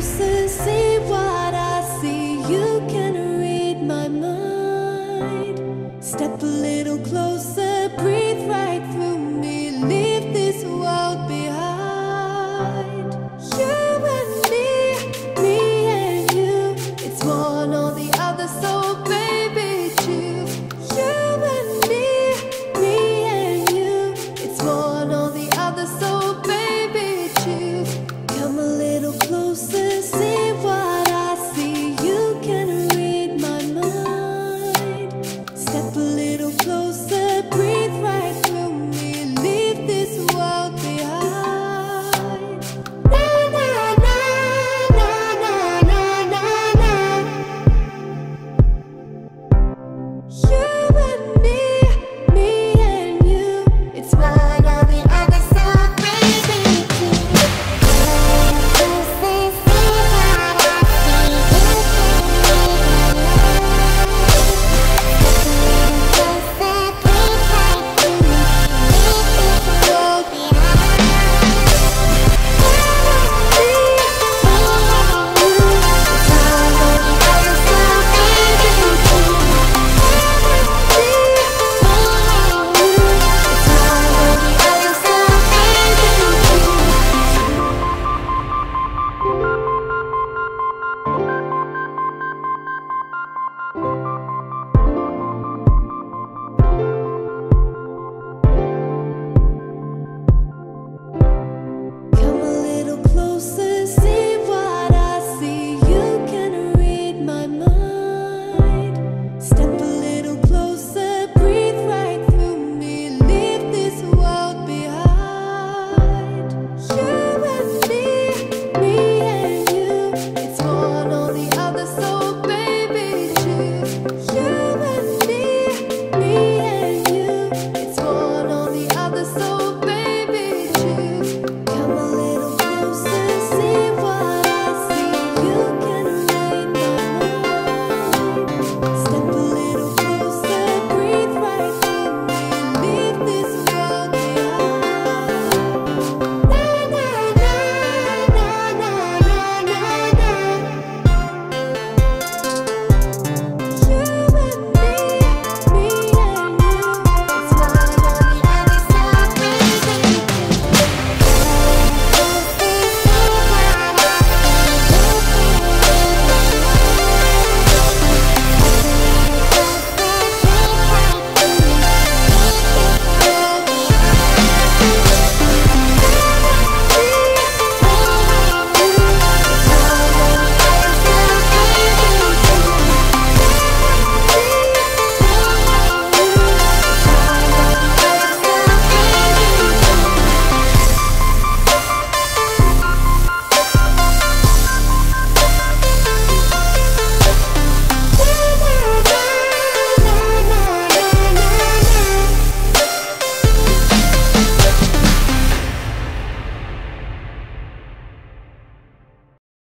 closer, see what I see. You can read my mind. Step a little closer, breathe right through me. Leave this world behind. You and me and you. It's one or the other, so baby choose. You and me and you. It's one or the other, so baby choose. Come a little closer, see